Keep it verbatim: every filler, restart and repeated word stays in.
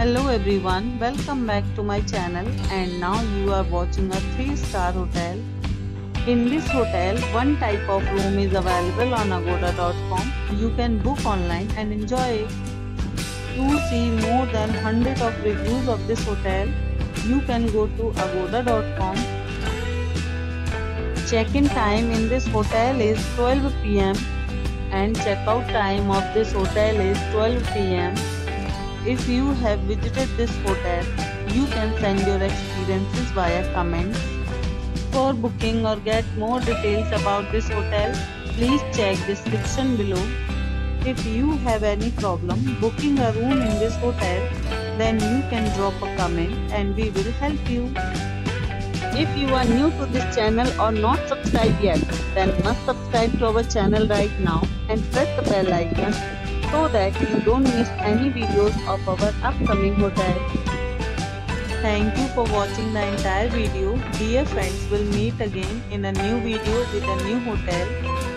Hello everyone, welcome back to my channel and now you are watching a three star hotel. In this hotel, one type of room is available on agoda dot com. You can book online and enjoy it. To see more than one hundred of reviews of this hotel, you can go to agoda dot com. Check-in time in this hotel is twelve p m and check-out time of this hotel is twelve p m If you have visited this hotel, you can send your experiences via comments. For booking or get more details about this hotel, please check description below. If you have any problem booking a room in this hotel, then you can drop a comment and we will help you. If you are new to this channel or not subscribed yet, then must subscribe to our channel right now and press the bell icon so that you don't miss any videos of our upcoming hotel. Thank you for watching the entire video. Dear friends, we'll meet again in a new video with a new hotel.